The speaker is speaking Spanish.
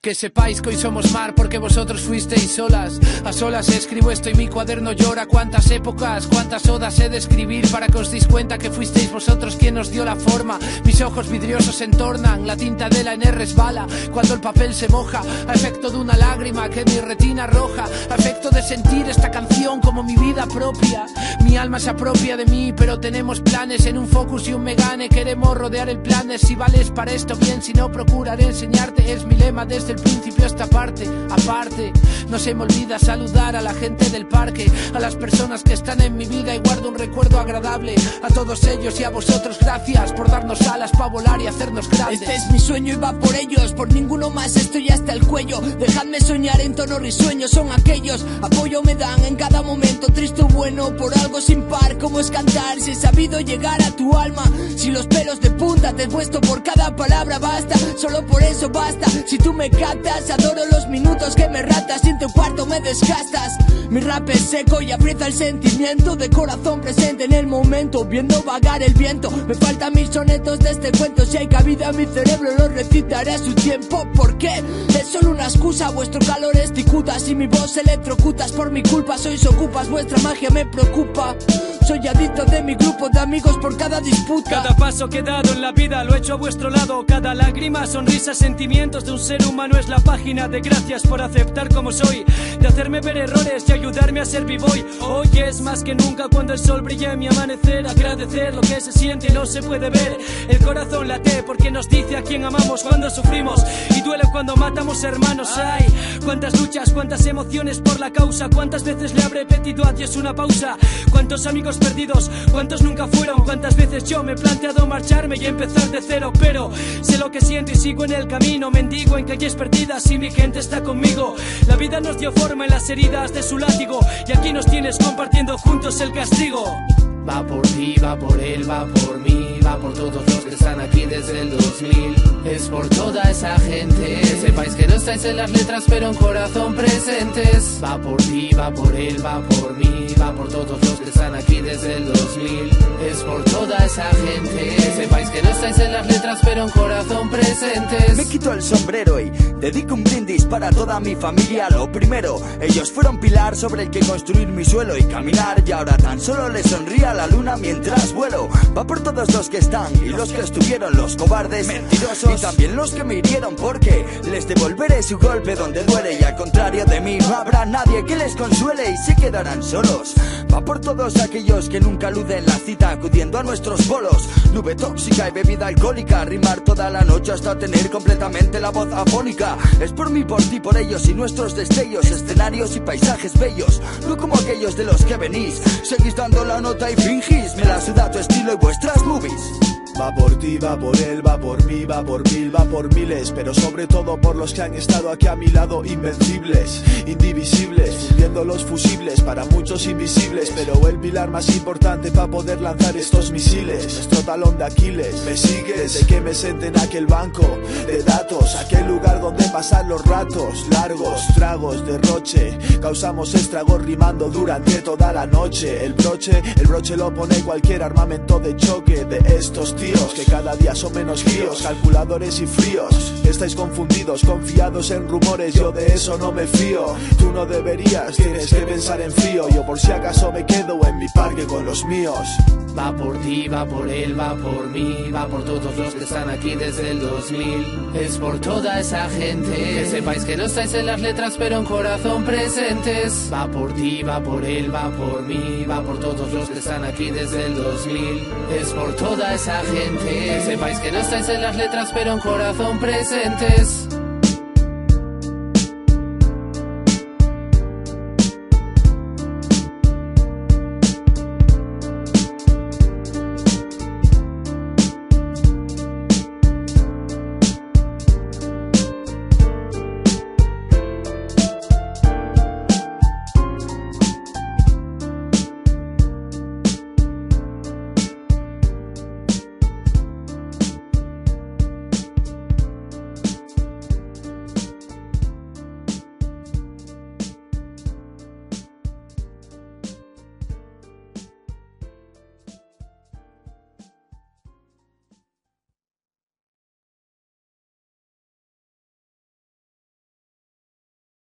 Que sepáis que hoy somos mar porque vosotros fuisteis solas. A solas escribo esto y mi cuaderno llora. Cuántas épocas, cuántas odas he de escribir para que os deis cuenta que fuisteis vosotros quien nos dio la forma. Mis ojos vidriosos se entornan, la tinta de la N resbala cuando el papel se moja, a efecto de una lágrima que mi retina arroja, a efecto de sentir esta canción como mi vida propia. Mi alma se apropia de mí, pero tenemos planes en un Focus y un Megane. Queremos rodear el Planet, si vales para esto bien, si no procuraré enseñarte. Es mi lema desde el principio esta parte. Aparte, no se me olvida saludar a la gente del parque, a las personas que están en mi vida y guardo un recuerdo agradable. A todos ellos y a vosotros gracias por darnos alas para volar y hacernos grandes. Este es mi sueño y va por ellos, por ninguno más estoy hasta el cuello. Dejadme soñar en tono risueño, son aquellos. Apoyo me dan en cada momento, triste o bueno, por algo sin par. Como es cantar si he sabido llegar a tu alma? Si los pelos de punta te he puesto por cada palabra, basta, solo por eso basta. Si tú me captas, adoro los minutos que me ratas y en tu cuarto me desgastas. Mi rap es seco y aprieta el sentimiento de corazón presente en el momento, viendo vagar el viento. Me faltan mis sonetos de este cuento, si hay cabida mi cerebro lo recitaré a su tiempo. ¿Por qué? Es solo una excusa, vuestro calor es ticuta. Si mi voz electrocutas por mi culpa, sois ocupas, vuestra magia me preocupa. Soy adicto de mi grupo de amigos por cada disputa. Cada paso que he dado en la vida lo he hecho a vuestro lado. Cada lágrima, sonrisa, sentimientos de un ser humano es la página de gracias por aceptar como soy, de hacerme ver errores y ayudarme a ser b-boy. Hoy es más que nunca cuando el sol brilla en mi amanecer. Agradecer lo que se siente y no se puede ver. El corazón late porque nos dice a quién amamos cuando sufrimos, y duele cuando matamos hermanos. Ay, cuántas luchas, cuántas emociones por la causa. Cuántas veces le habré pedido a Dios una pausa. Cuántos amigos perdidos, cuántos nunca fueron. Cuántas veces yo me he planteado marcharme y empezar de cero. Pero sé lo que siento y sigo en el camino. Mendigo en calles perdidas y mi gente está conmigo. La vida nos dio forma en las heridas de su látigo, y aquí nos tienes compartiendo juntos el castigo. Va por ti, va por él, va por mí, va por todos los que están aquí desde el 2000. Es por toda esa gente. Que sepáis que no estáis en las letras pero en corazón presentes. Va por ti, va por él, va por mí, va por todos los que están aquí desde el 2000. Es por toda esa gente. Que sepáis que no estáis en las letras pero en corazón presentes. Me quito el sombrero y dedico un brindis para toda mi familia. Lo primero, ellos fueron pilar sobre el que construir mi suelo y caminar, y ahora tan solo les sonría la luna mientras vuelo. Va por todos los que están y los que estuvieron, los cobardes, mentirosos, y también los que me hirieron, porque les devolveré su golpe donde duele, y al contrario de mí no habrá nadie que les consuele y se quedarán solos. Va por todos aquellos que nunca aluden la cita, acudiendo a nuestros bolos. Nube tóxica y bebida alcohólica, rimar toda la noche hasta tener completamente la voz afónica. Es por mí, por ti, por ellos y nuestros destellos, escenarios y paisajes bellos. No como aquellos de los que venís, seguís dando la nota y fingís. Me la suda tu estilo y vuestras movies. Va por ti, va por él, va por mí, va por mil, va por miles, pero sobre todo por los que han estado aquí a mi lado, invencibles, indivisibles, fundiendo los fusibles, para muchos invisibles, pero el pilar más importante para poder lanzar estos misiles, nuestro talón de Aquiles. ¿Me sigues? Desde que me senté en aquel banco de datos, aquel lugar donde pasan los ratos largos, tragos, derroche, causamos estragos rimando durante toda la noche. El broche lo pone cualquier armamento de choque de estos tíos que cada día son menos fríos, calculadores y fríos. Estáis confundidos, confiados en rumores, yo de eso no me fío. Tú no deberías, tienes que pensar en frío. Yo por si acaso me quedo en mi parque con los míos. Va por ti, va por él, va por mí, va por todos los que están aquí desde el 2000. Es por toda esa gente. Que sepáis que no estáis en las letras pero en corazón presentes. Va por ti, va por él, va por mí, va por todos los que están aquí desde el 2000. Es por toda esa gente. Que sepáis que no estáis en las letras pero en corazón presentes.